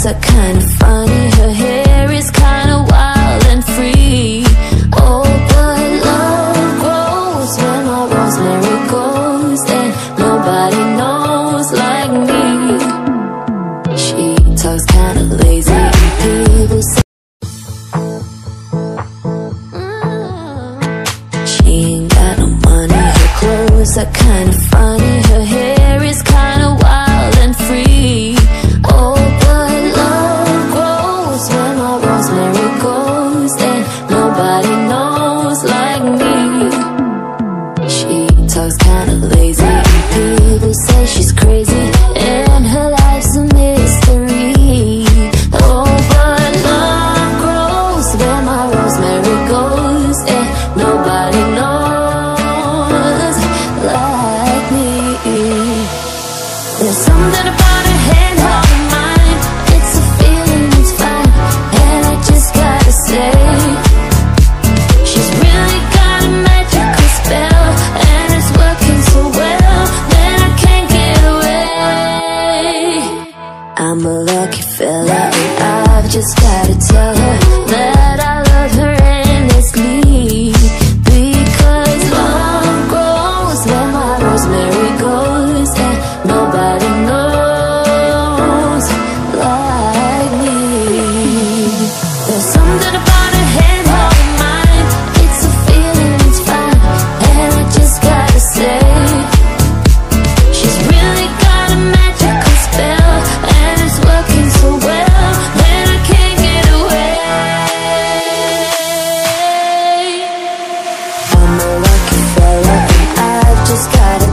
clothes are kinda funny, her hair is kinda wild and free. Oh, but love grows where my rosemary goes, and nobody knows like me. She talks kinda lazy and people say she ain't got no money, her clothes are kinda funny, her hair is kinda wild and free. Oh, but love grows where my rosemary goes, and nobody knows like me. She talks kinda lazy and people say she's crazy, and her life's a mystery. Oh, but love grows where my rosemary goes, and nobody knows like me. There's something about her hand holding mine, it's a feeling, it's fine, and I just gotta say, she's really got a magical spell, and it's working so well that I can't get away. I'm a lucky fella, and I've just gotta tell her that I love her endlessly, because love grows where my rosemary goes, and nobody knows like me. There's something about her hand holding mine, it's a feeling, it's fine, and I just gotta say, she's really got a magical spell, and it's working so well that I can't get away. I'm a lucky fella, and I've just gotta